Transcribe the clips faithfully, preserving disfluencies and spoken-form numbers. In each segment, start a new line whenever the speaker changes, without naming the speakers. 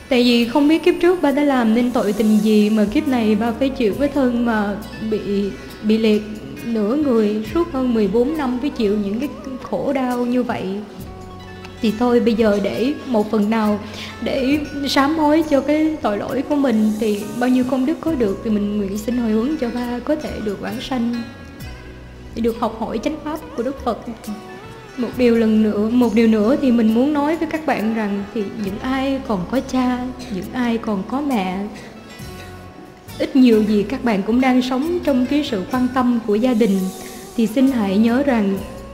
Tại vì không biết kiếp trước ba đã làm nên tội tình gì mà kiếp này ba phải chịu cái thân mà bị bị liệt nửa người suốt hơn mười bốn năm, phải chịu những cái khổ đau như vậy. Thì thôi bây giờ để một phần nào để sám hối cho cái tội lỗi của mình, thì bao nhiêu công đức có được thì mình nguyện xin hồi hướng cho ba có thể được vãng sanh, để được học hỏi chánh pháp của Đức Phật. Một điều lần nữa, một điều nữa thì mình muốn nói với các bạn rằng thì những ai còn có cha, những ai còn có mẹ, ít nhiều gì các bạn cũng đang sống trong cái sự quan tâm của gia đình, thì xin hãy nhớ rằng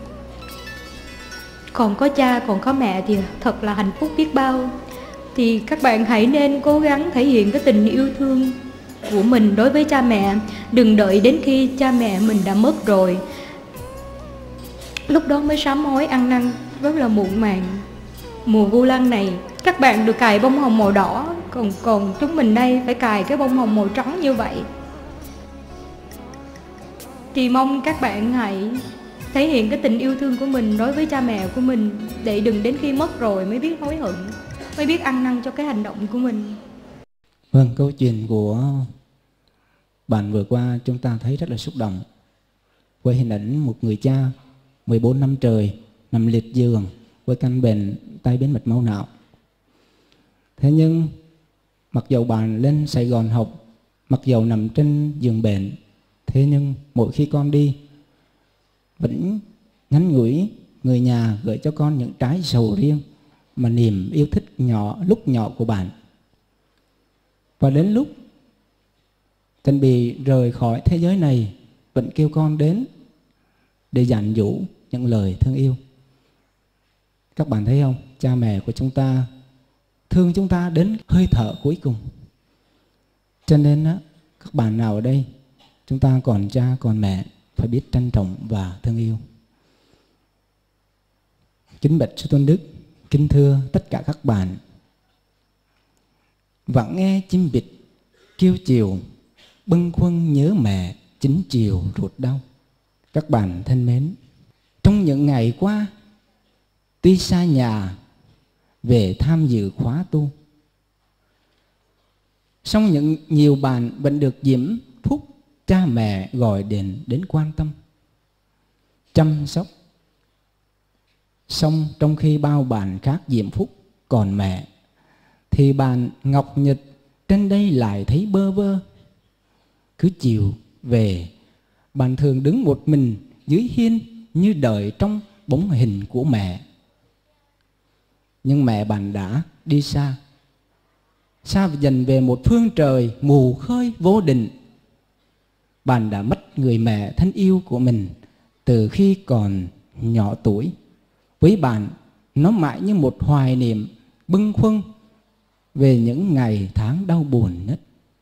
còn có cha, còn có mẹ thì thật là hạnh phúc biết bao. Thì các bạn hãy nên cố gắng thể hiện cái tình yêu thương của mình đối với cha mẹ. Đừng đợi đến khi cha mẹ mình đã mất rồi, lúc đó mới sám hối ăn năn, rất là muộn màng. Mùa Vu Lan này các bạn được cài bông hồng màu đỏ, còn còn chúng mình đây phải cài cái bông hồng màu trắng như vậy. Thì mong các bạn hãy thể hiện cái tình yêu thương của mình đối với cha mẹ của mình, để đừng đến khi mất rồi mới biết hối hận, mới biết ăn năn cho cái hành động của mình.
Vâng, câu chuyện của bạn vừa qua chúng ta thấy rất là xúc động, với hình ảnh một người cha mười bốn năm trời nằm liệt giường với căn bệnh tai biến mạch máu não. Thế nhưng mặc dầu bạn lên Sài Gòn học, mặc dầu nằm trên giường bệnh, thế nhưng mỗi khi con đi vẫn ngắn ngủi người nhà gửi cho con những trái sầu riêng mà niềm yêu thích nhỏ lúc nhỏ của bạn. Và đến lúc chuẩn bị rời khỏi thế giới này vẫn kêu con đến để dặn dụ những lời thương yêu. Các bạn thấy không? Cha mẹ của chúng ta thương chúng ta đến hơi thở cuối cùng. Cho nên á, các bạn nào ở đây chúng ta còn cha còn mẹ phải biết trân trọng và thương yêu. Kính bạch sư Tôn Đức, kính thưa tất cả các bạn. Vặng nghe chim vịt kêu chiều, bâng khuâng nhớ mẹ chính chiều ruột đau. Các bạn thân mến, trong những ngày qua, tuy xa nhà về tham dự khóa tu, song những nhiều bạn vẫn được diễm phúc cha mẹ gọi đến đến quan tâm, chăm sóc. Song trong khi bao bạn khác diễm phúc còn mẹ, thì bạn Ngọc Nhật trên đây lại thấy bơ vơ. Cứ chiều về, bạn thường đứng một mình dưới hiên như đợi trong bóng hình của mẹ. Nhưng mẹ bạn đã đi xa, xa dần về một phương trời mù khơi vô định. Bạn đã mất người mẹ thân yêu của mình từ khi còn nhỏ tuổi. Với bạn, nó mãi như một hoài niệm bâng khuâng về những ngày tháng đau buồn nhất.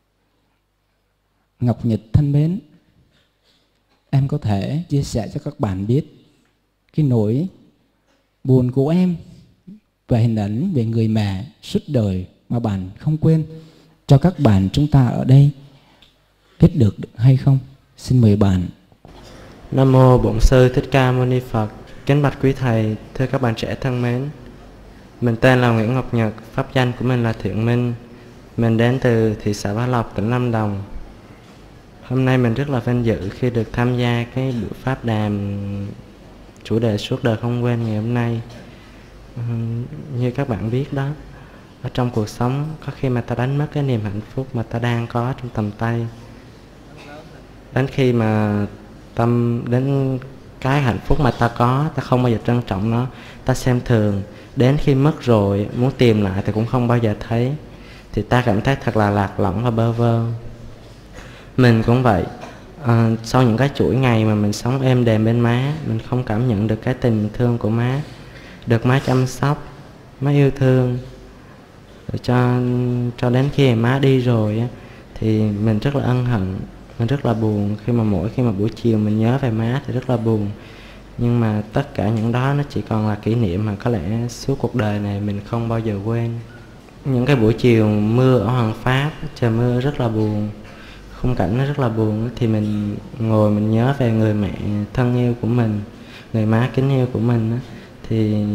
Ngọc Nhật thân mến, em có thể chia sẻ cho các bạn biết cái nỗi buồn của em và hình ảnh về người mẹ suốt đời mà bạn không quên, cho các bạn chúng ta ở đây biết được hay không? Xin mời bạn.
Nam mô Bổn Sư Thích Ca Mâu Ni Phật. Kính bạch quý thầy, thưa các bạn trẻ thân mến. Mình tên là Nguyễn Ngọc Nhật, pháp danh của mình là Thiện Minh. Mình đến từ thị xã Bá Lộc, tỉnh Lâm Đồng. Hôm nay mình rất là vinh dự khi được tham gia cái buổi pháp đàm chủ đề suốt đời không quên ngày hôm nay. Như các bạn biết đó, ở trong cuộc sống có khi mà ta đánh mất cái niềm hạnh phúc mà ta đang có trong tầm tay. Đến khi mà tâm đến cái hạnh phúc mà ta có, ta không bao giờ trân trọng nó, ta xem thường. Đến khi mất rồi muốn tìm lại thì cũng không bao giờ thấy, thì ta cảm thấy thật là lạc lõng và bơ vơ. Mình cũng vậy. À, sau những cái chuỗi ngày mà mình sống êm đềm bên má, mình không cảm nhận được cái tình thương của má, được má chăm sóc, má yêu thương. Rồi cho, cho đến khi má đi rồi thì mình rất là ân hận, mình rất là buồn. Khi mà mỗi khi mà buổi chiều mình nhớ về má thì rất là buồn. Nhưng mà tất cả những đó nó chỉ còn là kỷ niệm mà có lẽ suốt cuộc đời này mình không bao giờ quên. Những cái buổi chiều mưa ở Hoàng Pháp, trời mưa rất là buồn, khung cảnh nó rất là buồn, thì mình ngồi mình nhớ về người mẹ thân yêu của mình, người má kính yêu của mình. Thì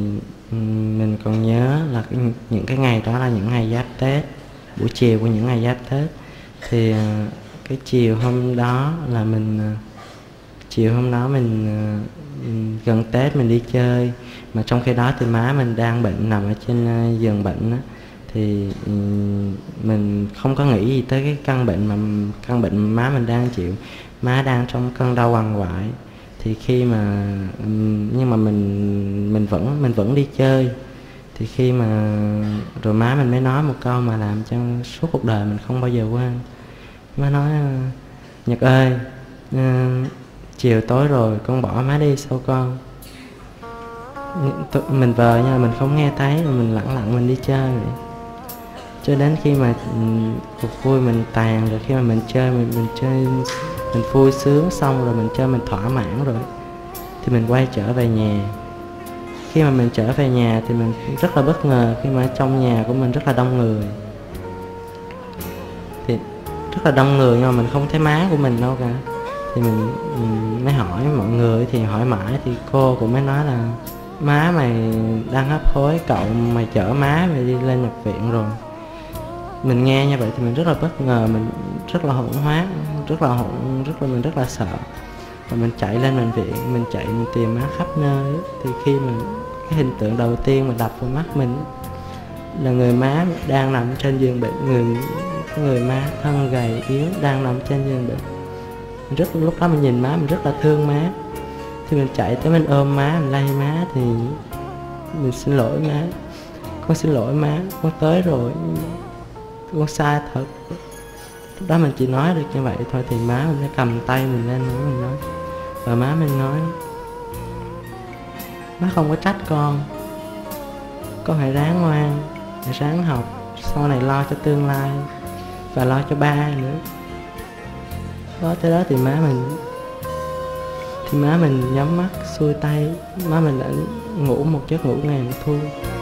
mình còn nhớ là cái, những cái ngày đó là những ngày giáp Tết, buổi chiều của những ngày giáp Tết. Thì cái chiều hôm đó là mình chiều hôm đó mình gần Tết mình đi chơi, mà trong khi đó thì má mình đang bệnh, nằm ở trên giường bệnh á. Thì mình không có nghĩ gì tới cái căn bệnh mà căn bệnh mà má mình đang chịu. Má đang trong cơn đau quằn quại. Thì khi mà nhưng mà mình mình vẫn mình vẫn đi chơi. Thì khi mà rồi má mình mới nói một câu mà làm cho suốt cuộc đời mình không bao giờ quên. Má nói: Nhật ơi, chiều tối rồi con bỏ má đi sao con? Mình vờ nha, mình không nghe thấy, rồi mình lặng lặng mình đi chơi vậy. Cho đến khi mà cuộc vui mình tàn rồi, khi mà mình chơi mình mình chơi mình vui sướng xong rồi, mình chơi mình thỏa mãn rồi, thì mình quay trở về nhà. Khi mà mình trở về nhà thì mình rất là bất ngờ khi mà trong nhà của mình rất là đông người. Thì rất là đông người nhưng mà mình không thấy má của mình đâu cả. Thì mình, mình mới hỏi mọi người, thì hỏi mãi thì cô cũng mới nói là má mày đang hấp hối, cậu mày chở má mày đi lên nhập viện rồi. Mình nghe như vậy thì mình rất là bất ngờ, mình rất là hỗn hoáng, rất là hỗn, rất là mình rất là sợ. Và mình chạy lên bệnh viện, mình chạy mình tìm má khắp nơi. Thì khi mà cái hình tượng đầu tiên mà đập vào mắt mình là người má đang nằm trên giường bệnh, người người má thân gầy yếu đang nằm trên giường bệnh. Rất lúc đó mình nhìn má mình rất là thương má. Thì mình chạy tới mình ôm má, mình lay má, thì mình xin lỗi má, con xin lỗi má, con tới rồi, con sai thật. Lúc đó mình chỉ nói được như vậy thôi. Thì má mình mới cầm tay mình lên, má mình nói, và má mình nói: má không có trách con, con hãy ráng ngoan, hãy ráng học, sau này lo cho tương lai và lo cho ba nữa. Đó, tới đó thì má mình thì má mình nhắm mắt xuôi tay, má mình đã ngủ một giấc ngủ ngàn thu.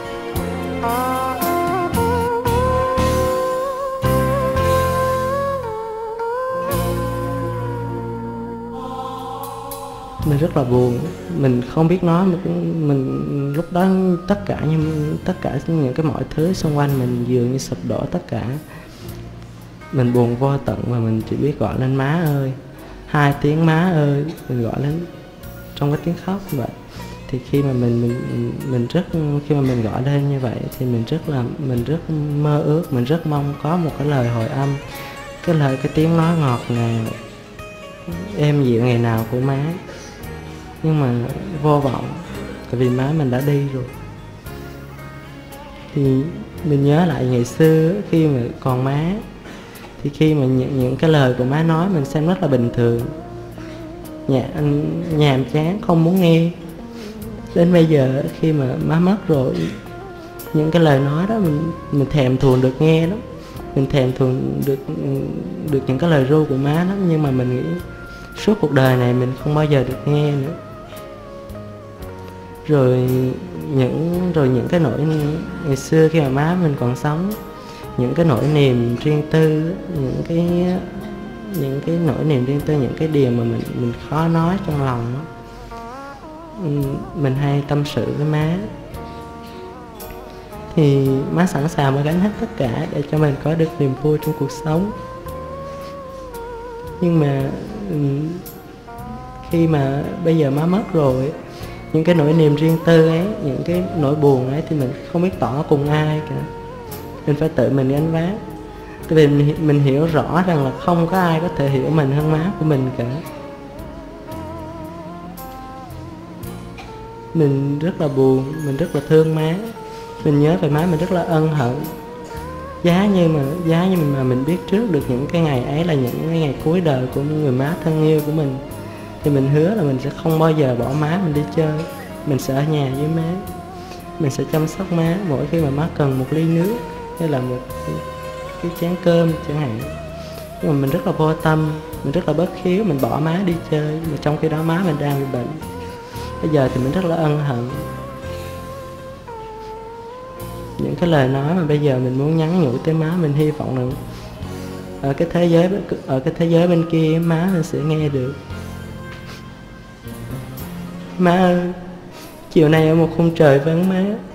Mình rất là buồn, mình không biết nói, mình, mình lúc đó tất cả những tất cả những cái mọi thứ xung quanh mình dường như sụp đổ tất cả. Mình buồn vô tận và mình chỉ biết gọi lên má ơi, hai tiếng má ơi, mình gọi lên trong cái tiếng khóc như vậy. Thì khi mà mình mình mình rất khi mà mình gọi lên như vậy thì mình rất là mình rất mơ ước, mình rất mong có một cái lời hồi âm, cái lời cái tiếng nói ngọt ngào êm dịu ngày nào của má. Nhưng mà vô vọng, tại vì má mình đã đi rồi. Thì mình nhớ lại ngày xưa khi mà còn má, thì khi mà những, những cái lời của má nói mình xem rất là bình thường, Nhà, nhàm chán, không muốn nghe. Đến bây giờ khi mà má mất rồi, những cái lời nói đó mình mình thèm thuồng được nghe lắm. Mình thèm thuồng được được những cái lời ru của má lắm. Nhưng mà mình nghĩ suốt cuộc đời này mình không bao giờ được nghe nữa. Rồi những rồi những cái nỗi ngày xưa khi mà má mình còn sống, những cái nỗi niềm riêng tư, những cái những cái nỗi niềm riêng tư, những cái điều mà mình mình khó nói trong lòng đó, mình hay tâm sự với má. Thì má sẵn sàng mà gánh hết tất cả để cho mình có được niềm vui trong cuộc sống. Nhưng mà khi mà bây giờ má mất rồi, những cái nỗi niềm riêng tư ấy, những cái nỗi buồn ấy thì mình không biết tỏ cùng ai cả. Mình phải tự mình gánh vác. Tại vì mình, mình hiểu rõ rằng là không có ai có thể hiểu mình hơn má của mình cả. Mình rất là buồn, mình rất là thương má. Mình nhớ về má mình rất là ân hận. Giá như mà giá như mà mình biết trước được những cái ngày ấy là những cái ngày cuối đời của người má thân yêu của mình, thì mình hứa là mình sẽ không bao giờ bỏ má mình đi chơi. Mình sẽ ở nhà với má, mình sẽ chăm sóc má mỗi khi mà má cần một ly nước hay là một cái chén cơm chẳng hạn. Nhưng mà mình rất là vô tâm, mình rất là bất hiếu, mình bỏ má đi chơi, mà trong khi đó má mình đang bị bệnh. Bây giờ thì mình rất là ân hận. Những cái lời nói mà bây giờ mình muốn nhắn nhủ tới má, mình hy vọng rằng ở cái thế giới ở cái thế giới bên kia má mình sẽ nghe được. Má ơi, chiều nay ở một khung trời vắng má,